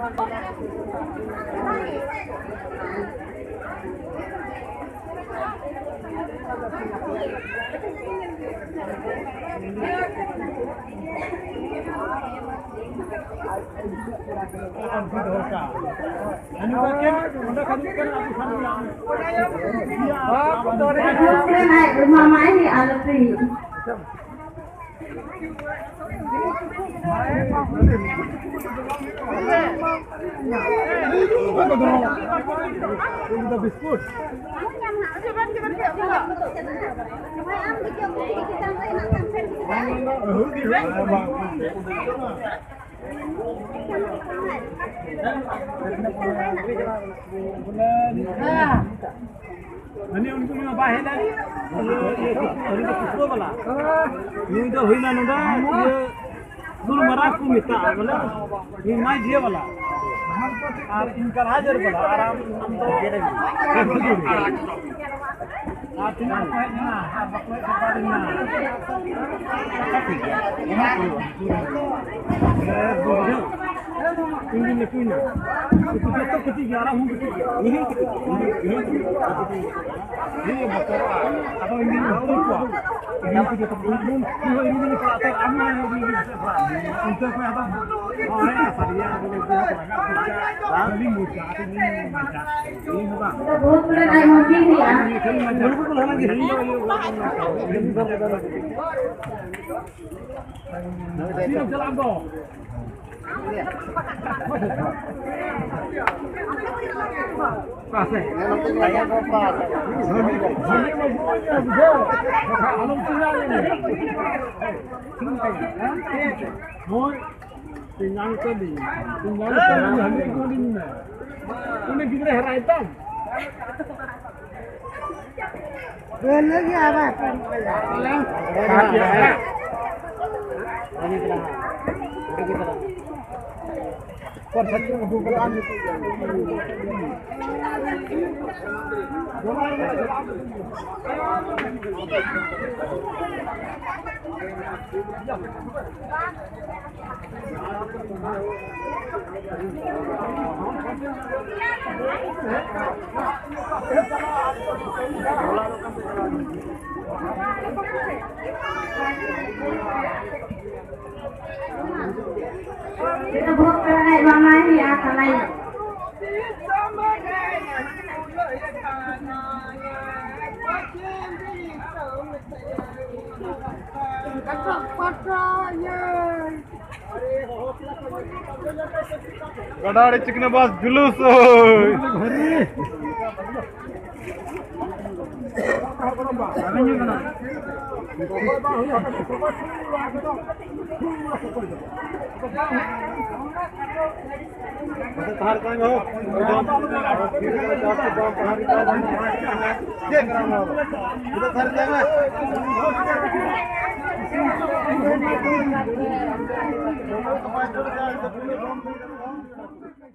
Mama ini alatri. Biskuit. Ini untuk lima bahan lagi. Ini kisah bala. Ini dah hujan nunda. Ini dulu meraku minta bala. Ini mai dia bala. Ar inkar hajar bala. Aram ando. Artinya apa ini? Apa kau sekarang ini? Ini punya. Itu betul ketiga orang mungkin ketiga. Ini betul. Atau ini betul kuah. Ini kita terbunuh. Ini pelakor aman ini. Untuk apa? Oh ya, dia boleh dia orang. Ini mudah. Ini macam. Ini apa? बहुत बड़ा टाइम हो गई है Ini kan macam. Betul lagi. Ini betul. Ini jalan dong. Kasih. Saya lupa. Alam tinggal ini. Mau tinggal tadi. Tinggal tadi ini. Ini kita herai tam. बोलो क्या बात है Ini kita. Por satu bukan itu. kita buat kayak mama ini akan lain गडाड़े chicken बस जुलूस हो